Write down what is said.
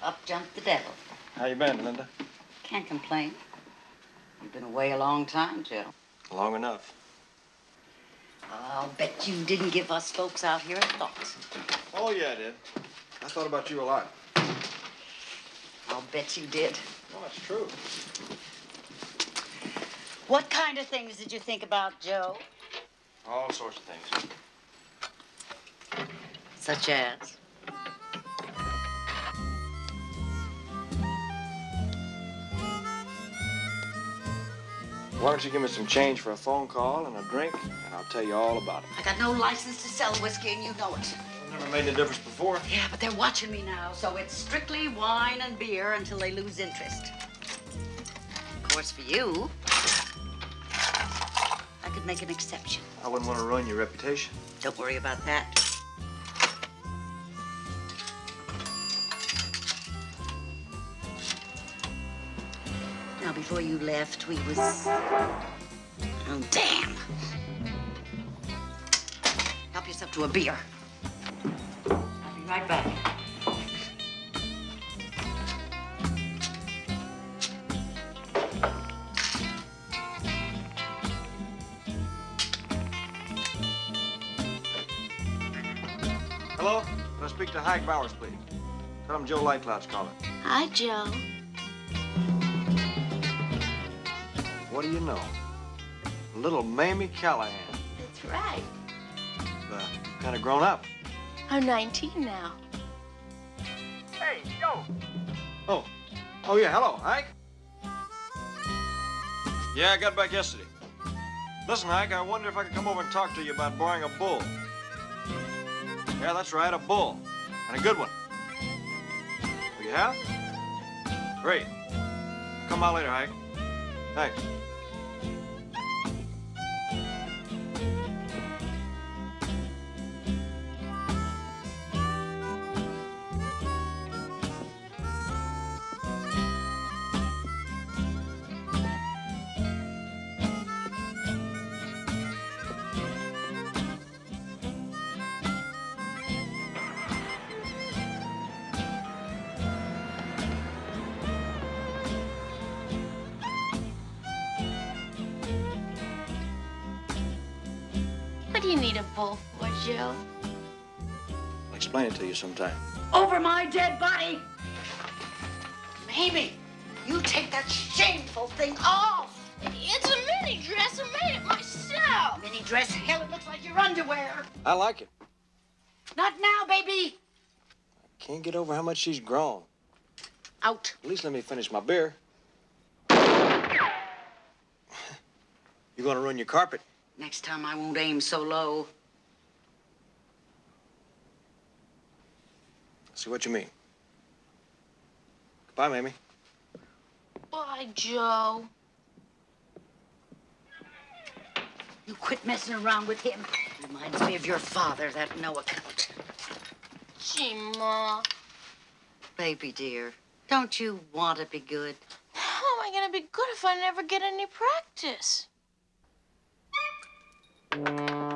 up jumped the devil. How you been, Linda? Can't complain. You've been away a long time, Joe. Long enough. I'll bet you didn't give us folks out here a thought. Oh, yeah, I did. I thought about you a lot. I'll bet you did. Oh, it's true. What kind of things did you think about, Joe? All sorts of things. Such as? Why don't you give me some change for a phone call and a drink, and I'll tell you all about it. I got no license to sell whiskey, and you know it. I've never made any difference before. Yeah, but they're watching me now, so it's strictly wine and beer until they lose interest. Of course, for you, I could make an exception. I wouldn't want to ruin your reputation. Don't worry about that. Now, before you left, we was... Oh, damn. Help yourself to a beer. I'll be right back. Hello? Can I speak to Hike Bowers, please? Tell him Joe Lightcloud's calling. Hi, Joe. What do you know? Little Mamie Callahan. That's right. Kind of grown up. I'm 19 now. Hey, Joe. Oh. Oh, yeah. Hello, Hike. Yeah, I got back yesterday. Listen, Hike, I wonder if I could come over and talk to you about borrowing a bull. Yeah, that's right, a bull. And a good one. Oh, you have? Great. Come out later, Hike. Thanks. What do you need a bull for, Joe? I'll explain it to you sometime. Over my dead body! Mamie, you take that shameful thing off! It's a mini dress. I made it myself. Mini dress, hell, it looks like your underwear. I like it. Not now, baby. Can't get over how much she's grown. Out. At least let me finish my beer. You're gonna ruin your carpet. Next time I won't aim so low. See what you mean. Goodbye, Mamie. Bye, Joe. You quit messing around with him. Reminds me of your father, that no account. Gee, Ma. Baby dear, don't you want to be good? How am I gonna be good if I never get any practice?